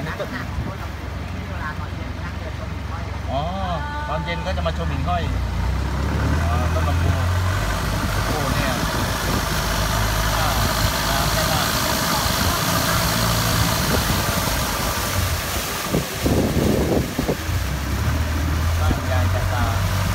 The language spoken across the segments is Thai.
นี้ก็อ๋อตอนเย็นก็จะมาชมหิ่งห้อยต้นลำพูโอ้เนี่ยน้ำไม่มากบ้านยายจันตา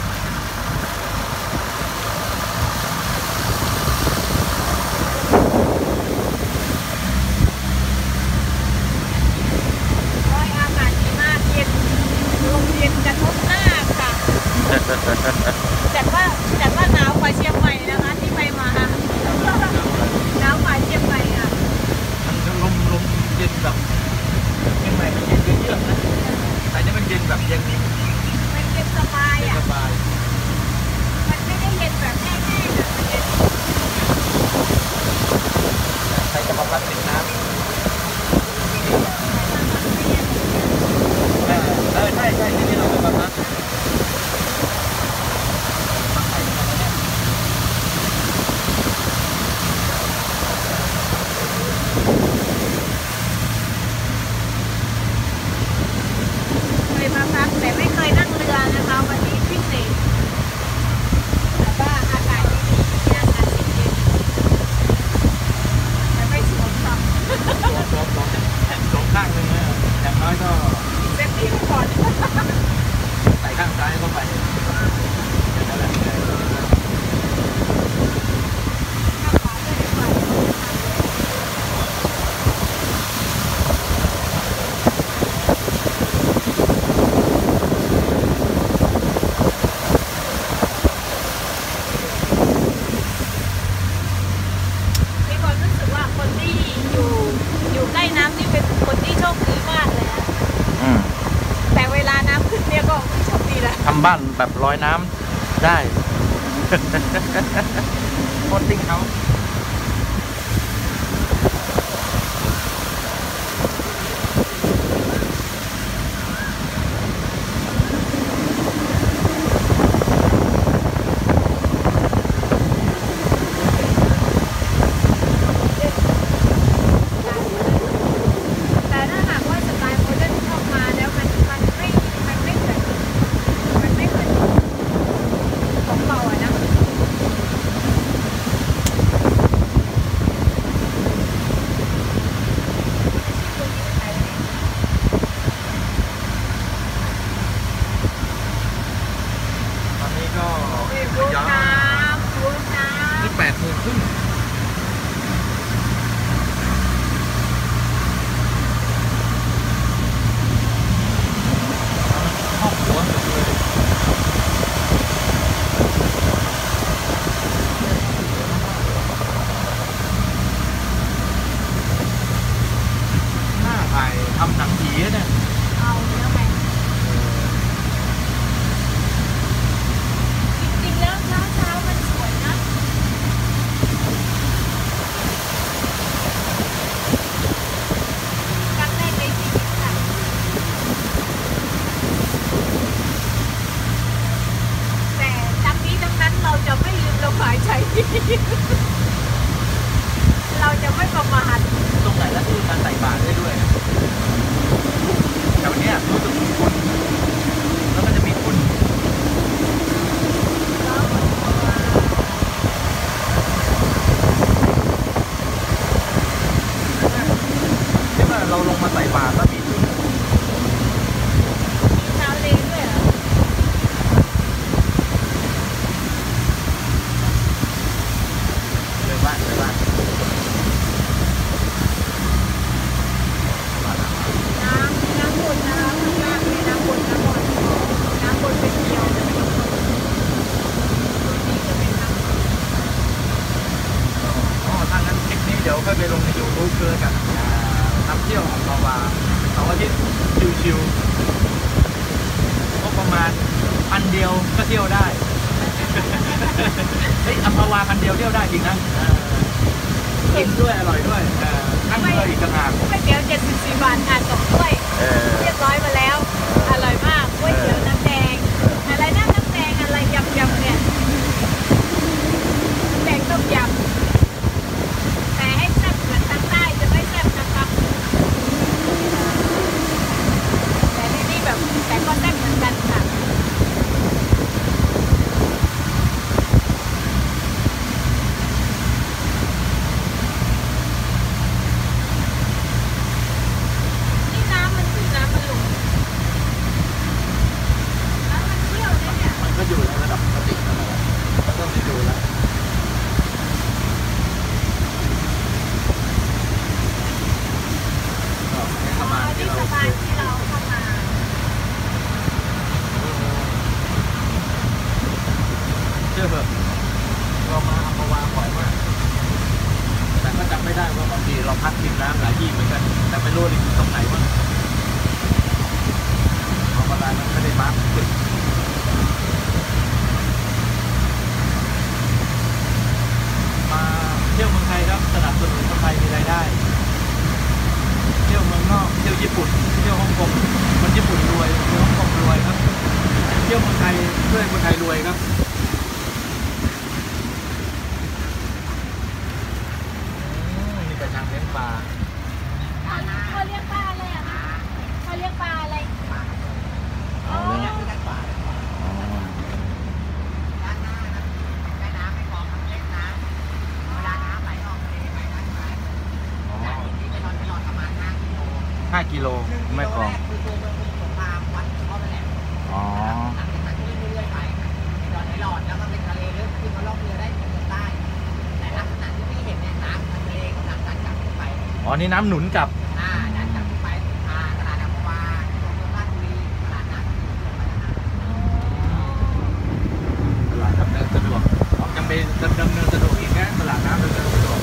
จัดว่าหนาวกว่าเชียงใหม่นะคะที่ไปมาหนาวกว่าเชียงใหม่อ่ะมันลมเย็นแบบเชียงใหม่มันเย็นเยือกนะแต่นี่มันเย็นแบบเย็นนี้มันเย็นสบายอ่ะมันไม่ได้เย็นแบบแห้งๆอ่ะมันเย็นใช้กระเพาะพลาสติกน้ำใช่ที่นี่เราเป็นแบบนั้นแต่ไม่เคยนั่งเรือนะคะวันนี้พิเศษแต่ว่าอากาศดีๆที่อากาศเย็นๆแต่ไม่สวมซ้ำสองข้างนึงนะอย่างน้อยก็เซฟตี้ก่อนใส่ข้างซ้ายเข้าไปอย่างนั้นแหละทำบ้านแบบลอยน้ำได้โคตรติ้งเขาทำหนังผีเนี่ยเอาแล้วไงจริงๆแล้วเช้ามันสวยนะครั้งแรกในชีวิตค่ะแต่ทั้งนี้ทั้งนั้นเราจะไม่ลืมลมหายใจเราจะไม่ประมาทตรงไหนแล้วที่การใส่บาตรได้ด้วยแถวนี้รู้สึกมีคนแล้วก็จะมีคนที่ว่าเราลงมาใส่บาตรแล้วมีชาวเลด้วยเหรอเลยบ้านน้ำบนนะคะข้างล่างเนี่ยน้ำบนเป็นเดียวเลยนี่จะเป็นน้ำทางนั้นคลิปนี้เดี๋ยวค่อยไปลงในยูทูบเพื่อกันทำเที่ยวของเราว่าเสาร์อาทิตย์ชิวๆก็ประมาณ1,000 เดียวก็เที่ยวได้เฮ้ยอัมพวา1,000 เดียวเที่ยวได้จริงนะกินด้วยอร่อยด้วยนั่งเรืออีกต่างหากก๋วยเตี๋ยว74 บาทค่ะ2 ถ้วยเรียบร้อยมาแล้วอร่อยมากก๋วยเตี๋ยวน้ำแดงอะไรนะน้ำแดงอะไรยำเนี่ยแดงต้มยำแต่ให้แซ่บเหมือนทางใต้จะไม่แซ่บนะคะานที่เราเข้ามาเชื่อเถอะเรามาอัมพวาบ่อยมากแต่ก็จำไม่ได้ว่าบางทีเราพักริมน้ำหลายที่เหมือนกันแต่ไม่รู้ริมตรงไหนวะเพราะเวลามันไม่ได้มาร์คจุดมาเที่ยวเมืองไทยครับสนับสนุนคนไทยมีรายได้ เที่ยวเมืองนอกเที่ยวญี่ปุ่นเที่ยวฮ่องกงคนญี่ปุ่นรวยเที่ยวฮ่องกงรวยครับเที่ยวเมืองไทยเพื่อให้คนไทยรวยครับนี่กระชังเลี้ยงปลาเขาเรียกปลาอะไรอ่ะเขาเรียกปลาอะไรอ๋อเลี้ยงปลา5 กิโลไม่กรองอ๋ออ๋อนี่น้ำหนุนกลับตลาดดำเนินสะดวกยังเป็นดำเนินสะดวกอีกนะตลาดน้ำดำเนินสะดวก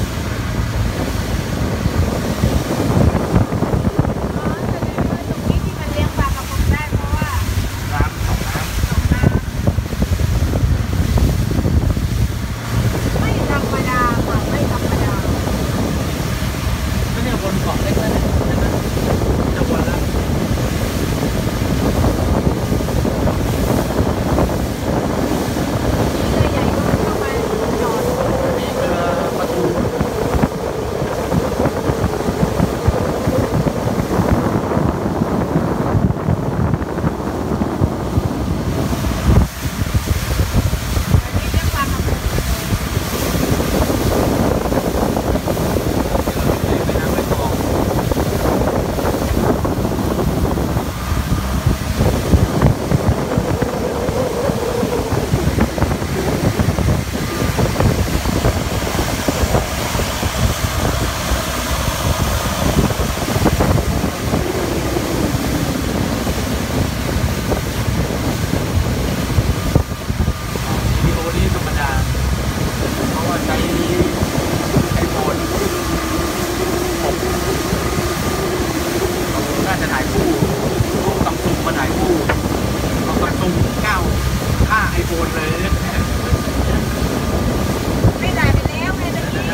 น้ำสองน้ำไม่เนี่ยวนเกาะเล็กแล้วเนี่ยใช่ไหมจะวนแล้วมีเรือประตูในน้ำไม่กรองวิดีโอนี้ธรรมดาเพราะว่าใช้ไอโฟนน่าจะถ่ายคู่รูปซัมซุงมาถ่ายคู่เอาซัมซุง9ค่าไอโฟนเลยไม่ได้ไปแล้วไงตะกี้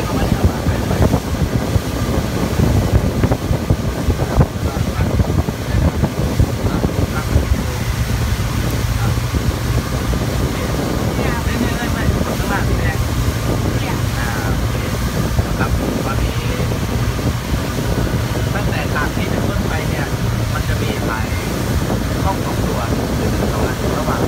ตั้งแต่ทางที่จะขึ้นไปเนี่ยมันจะมีหลายช่อง2 ตัวคือตรงนั้นระหว่าง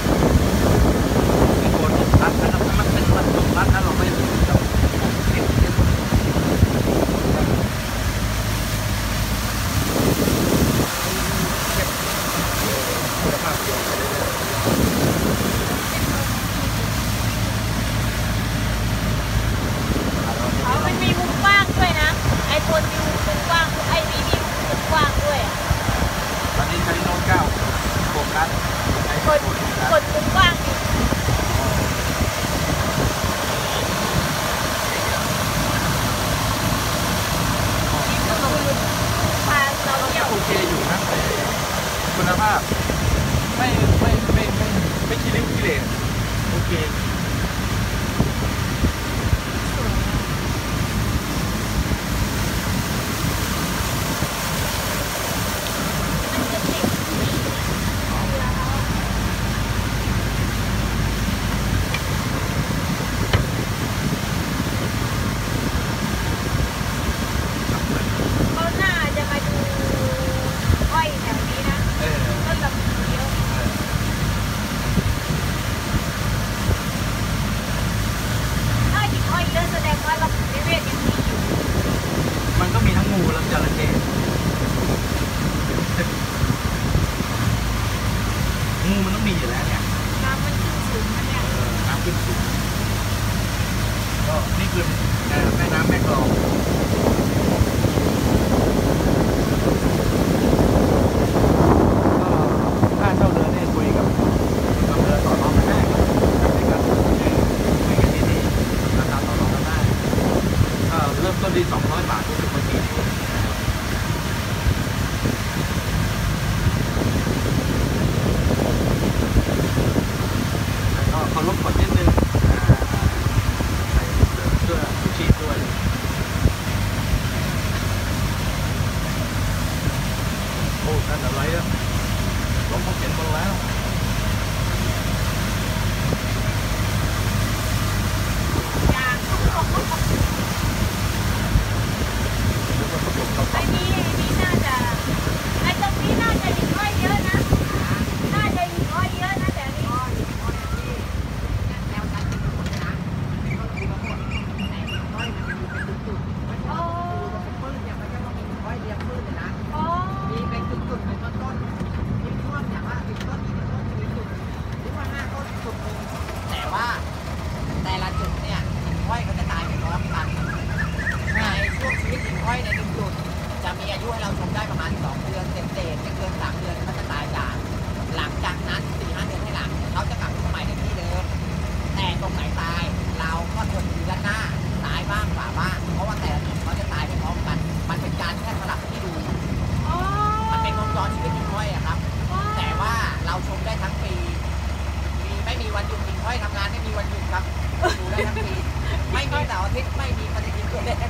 ไอโฟน6 รัดนะครับมันเป็นมัน6 รัดนะเราไม่ถึงกับ10คุณภาพเดียวกันเลยมันมีมุมกว้างด้วยนะ ไอโฟนมีมุมกว้างไอนี้มีมุมกว้างด้วยตอนนี้ใช้โน้ต9 6 รัดไอโฟกนด 6 รัดกดมุมกว้างดินี่คือพาเราเที่ยวโอเคอยู่นะแต่คุณภาพไม่คิดเรื่องกิเลสโอเคเขาน่าจะมาดูอ้อยแถวนี้นะเออต้นลำพูเยอะนั่นอะไรอ่ะลงเขาเขียนบนแล้วไอ้นี่น่าจะไอ้ตรงนี้น่าจะหิ่งห้อยเยอะนะน่าจะหิ่งห้อยเยอะนะแต่นี่โอ้โอ้แต่ว่าแต่ละจุดเนี่ยหิ่งห้อยเขาจะตายไปพร้อมกันในช่วงชีวิตหิ่งห้อยในหนึ่งจุดจะมีอายุให้เราชมได้ประมาณ2 เดือนเศษๆไม่เกิน3 เดือนเขาจะตายจากหลังจากนั้น 4-5 เดือนให้หลังเขาจะกลับขึ้นมาใหม่ในที่เดิมแต่ตรงไหนตายเราก็ควรดูด้านหน้าซ้ายบ้างขวาบ้างเพราะว่าแต่ละจุดเขาจะตายไปพร้อมกันมันเป็นการแค่สลับที่ดูโอ้มันเป็นวงจรชีวิตหิ่งห้อยอะครับ แต่ว่าเราชมได้ทั้งปี ไม่มีวันหยุดหิ่งห้อยทำงานไม่มีวันหยุดครับดูได้ทั้งปีไม่มีเสาร์อาทิตย์ไม่มีปฏิทินตัวเลข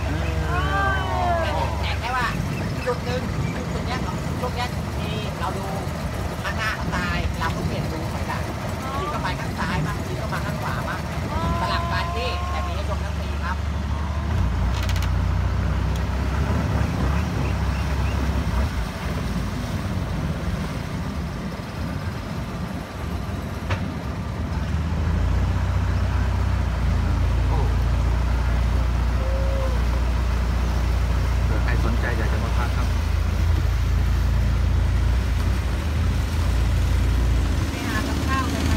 แต่แค่ว่าจุดหนึ่งจุดเนี้ยช่วงเนี้ยมีเราดูข้างหน้าเขาตายเราก็เปลี่ยนดูถอยหลังทีก็ไปข้างซ้ายบ้างทีก็มาข้างขวาบ้างสลับกันที่แต่มีให้ชมทั้งปีครับใครสนใจอยากจะมาพักครับไปหากับข้าวเลยค่ะ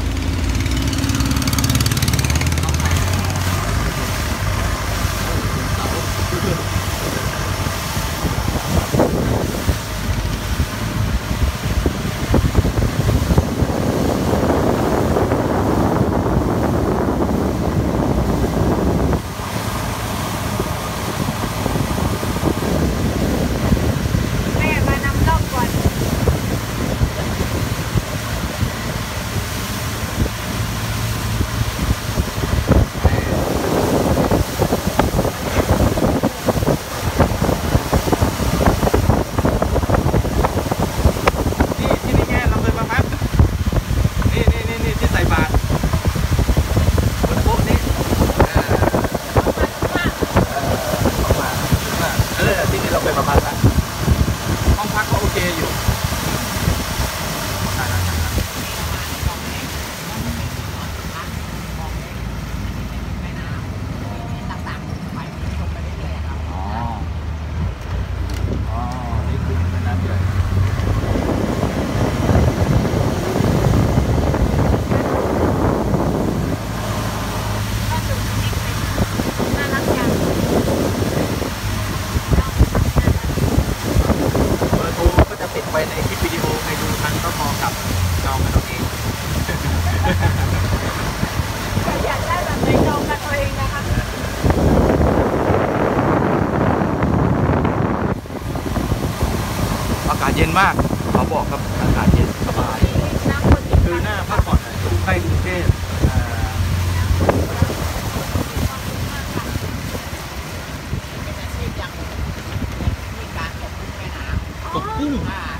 แม่มานำร่องก่อนนี่ที่นี่ไงเราเคยมาพักนี่ที่ใส่บาตรบนโต๊ะนี้ที่นี่เราเคยมาพักแล้วห้องพักก็โอเคอยู่ได้แล้วอ๋ออ๋อนี่คือแม่น้ำใหญ่น่ารักจังเบอร์โทรก็จะติดไว้ในคลิปวิดีโอใครดูทันก็พอกับจองกันเอาเองก็อยากได้แบบในจองกันตัวเองนะคะอากาศเย็นมากเขาบอกครับอากาศเย็นสบายน้ำคนที่คือหน้าพักผ่อนอยู่ใกล้กรุงเทพตกกุ้ง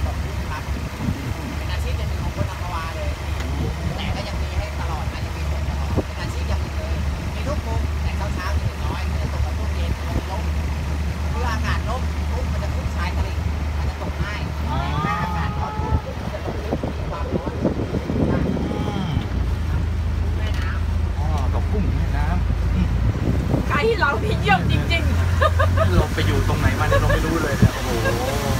เป็นอาชีพอย่างหนึ่งของคนอัมพวาเลย แต่ก็ยังมีให้ตลอดนะยังมีตกตลอดเป็นอาชีพอย่างหนึ่งเลย มีทุกมุมแต่เช้าจะเห็นน้อยก็จะตกกับช่วงเย็นลมล้มเมื่ออากาศล้มปุ๊บมันจะพุ่งชายตลิ่งมันจะตกง่ายแต่ถ้าอากาศร้อนปุ๊บมันจะตกลึกมีความร้อนได้แม่น้อ๋อตกกุ้งแม่น้ไกด์เราที่เยี่ยมจริงำเราไปอยู่ตรงไหนมาเนี่ยเราไม่รู้เลยเนี่ยโอ้โห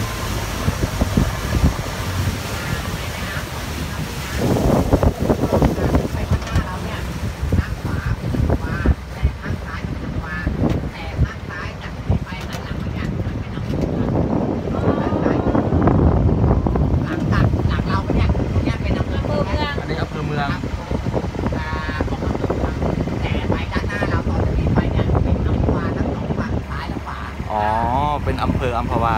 ำไปข้างหน้าเราเนี่ยข้างขวาเป็นอัมพวาแต่ข้างซ้ายเป็นอัมพวาแต่ข้างซ้ายจากนี้ไปหันหลังมาเนี่ยมันเป็นอัมพวาด้านซ้ายหลังจากหลังเราเนี่ยตรงเนี้ยเป็นอำเภอๆอำเภอเมืองเมืองอันนี้อำเภอเมืองของอำเภอเมืองแต่ไปด้านหน้าเราตอนจะมีไปเนี่ยเป็นอัมพวาทั้งสองฝั่งซ้ายและขวาอ๋อเป็นอำเภออัมพวา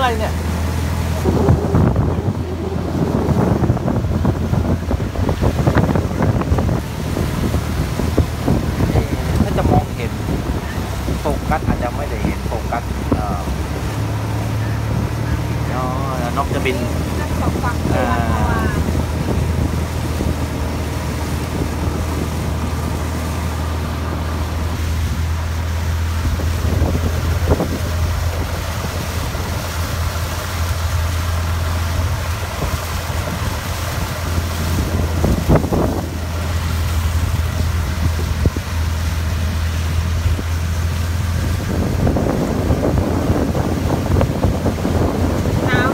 อะไรเนี่ยถ้าจะมองเห็นโฟกัสอาจจะไม่ได้เห็นโฟกัสนกจะบินทั้งสองฝั่งตัว หนาว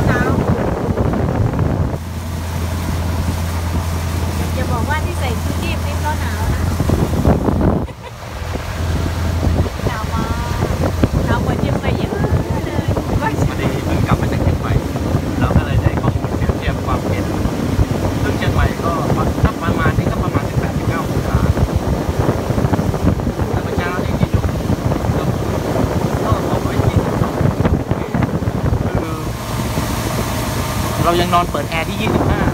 อย่าบอกว่าที่ใส่ชูชีพนี่ก็หนาวนะหนาวมากหนาวกว่าเชียงใหม่เยอะเลยว่าพอดีเพิ่งกลับมาจากเชียงใหม่เราก็เลยได้ข้อมูลเปรียบเทียบความเย็นซึ่งเชียงใหม่ก็ถ้าประมาณนี้ก็ประมาณ18-19 องศาแต่เมื่อเช้านี่ที่อยู่ก็เอาไว้ที่คือเรายังนอนเปิดแอร์ที่ 25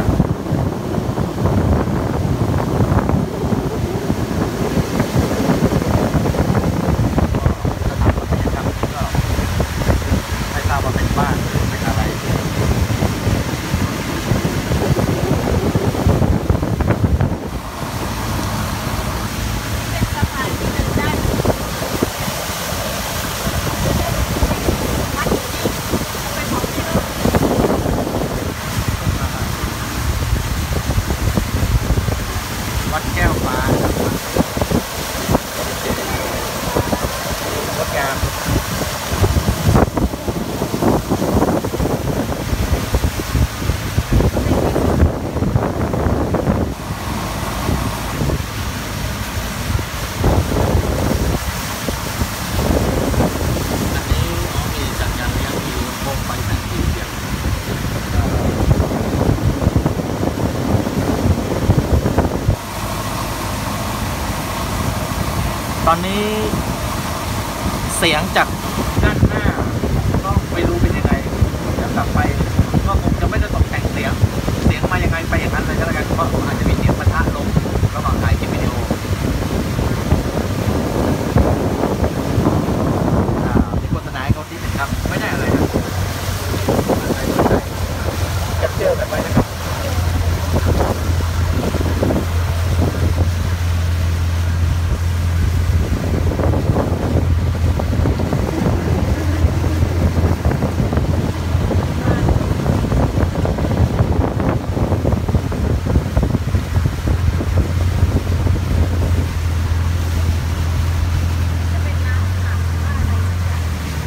ไม่ทราบว่าเป็นบ้านหรือเป็นอะไรเป็นสะพานที่เดินได้วัดจริงๆเป็นของที่เราวัดแก้วฟ้าวัดแก้วอันนี้มีจัดงานเลี้ยงมีโคมไฟแสงสีเสียงตอนนี้เสียงจากด้านหน้าก็ไม่รู้เป็นยังไงเดี๋ยวกลับไปก็คงจะไม่ได้ตกแต่งเสียงมายังไงไปอย่างนั้นเลยก็แล้วกันเพราะอาจจะมีเสียงปะทะลงระหว่างถ่ายคลิปวิดีโอมีโฆษณาให้เขาที่หนึ่งครับไม่ได้อะไรนะจับเจอแบบไปนะครับจะเป็นน้ำขังว่าอะไรสักอย่าง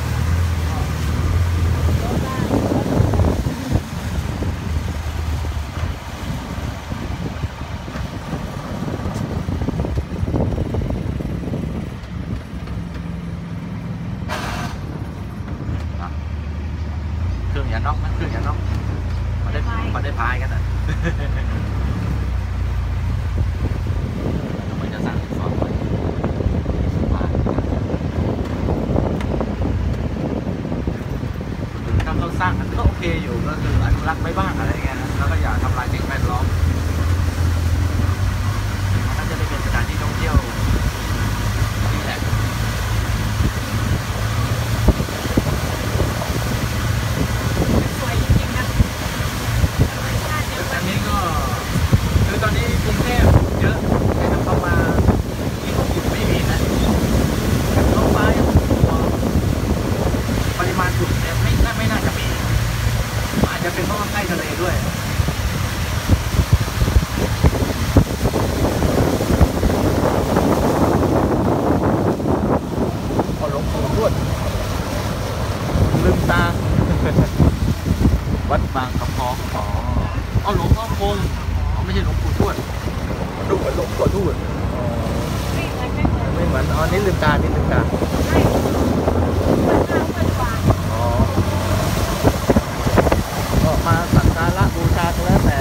รถบ้านเครื่องอย่าน็อกนะเครื่องอย่าน็อกมาได้พายกันอ่ะมันจะสั่งสอนไว้ถ้าเขาสร้างกันก็โอเคอยู่ก็คืออนุรักษ์ไว้บ้างอะไรเงี้ยนะแล้วก็อย่าทำลายสิ่งแวดล้อมมันก็จะได้เป็นสถานที่ท่องเที่ยวดีแหละสวยจริงๆนะธรรมชาติเยอะอันนี้ก็คือตอนนี้กรุงเทพเยอะแต่ถ้าเข้ามาที่เขาอยู่ไม่มีนะลงไปปริมาณฝุ่นเนี่ยไม่น่าจะมีอาจจะเป็นเพราะว่าใกล้ทะเลด้วยพอหลงปู่ทวดลืมตา วัดบางกระพองอ๋อหลวงพ่อคงไม่ใช่หลวงปู่ทวดดูเหมือนหลวงปู่ทวดไม่เหมือนอ๋อนี่ลืมตานี่ลืมตาใช่เหมือนข้าวเหมือนหวานอ๋อก็มาสักการะบูชาก็แล้วแต่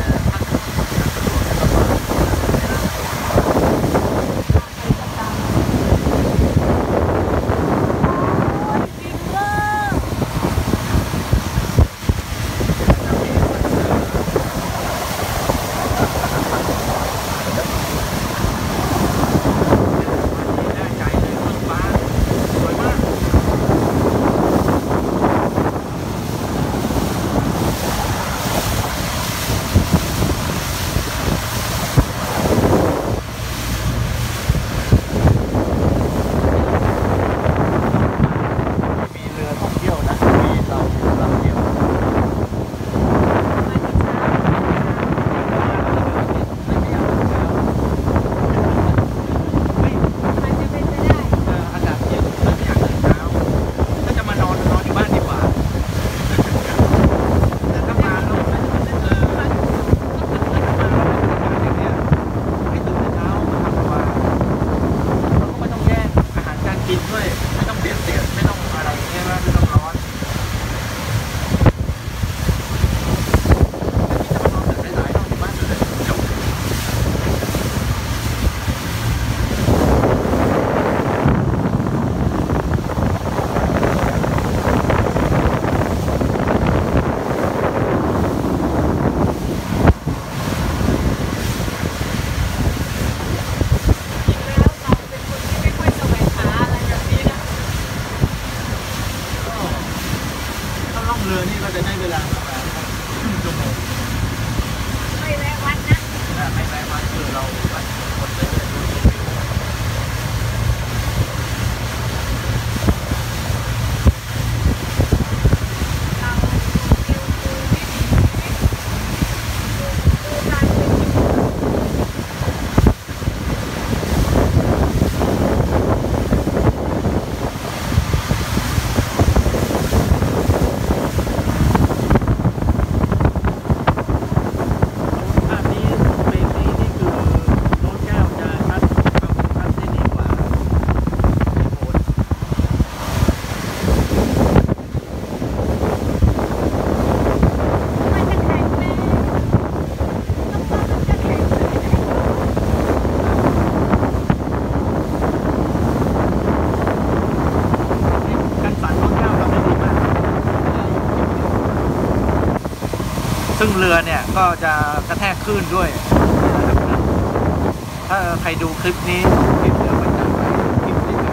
ซึ่งเรือเนี่ยก็จะกระแทกคลื่นด้วยนะครับถ้าใครดูคลิปนี้คลิปเรือประจำคลิปนี้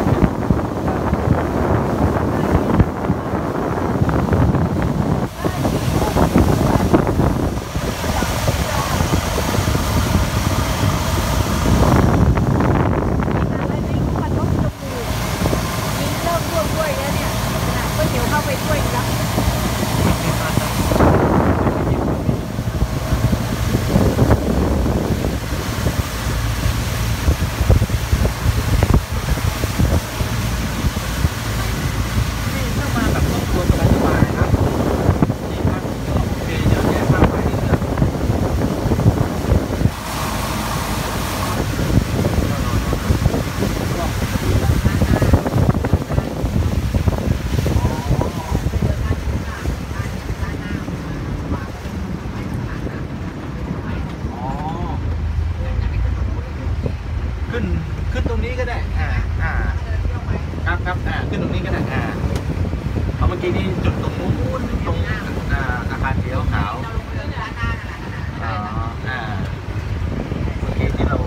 ขึ้นตรงนี้ก็ได้ครับขึ้นตรงนี้ก็ได้เอาเมื่อกี้นี่จุดตรงนู้นตรงอาคารสีขาวเมื่อกี้ที่เรา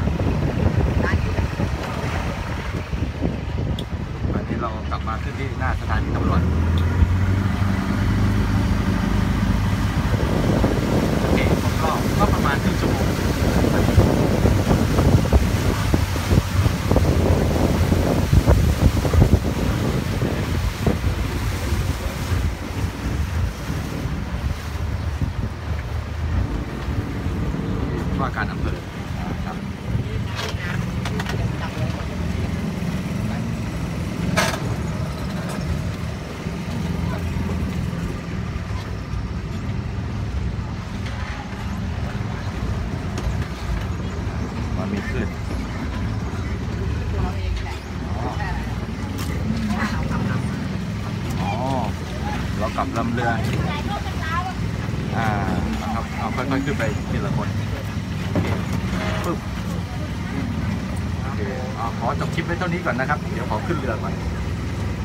วันนี้เรากลับมาขึ้นที่หน้าสถานีตำรวจโอเคผมก็ประมาณครึ่งชั่วโมงว่าการอำเภอครับว่ามีขึ้นเรากลับลำเรือนะครับเอาค่อยๆขึ้นไปทีละคนปึ๊บโอเคขอจบคลิปไว้เท่านี้ก่อนนะครับเดี๋ยวขอขึ้นเรือก่อน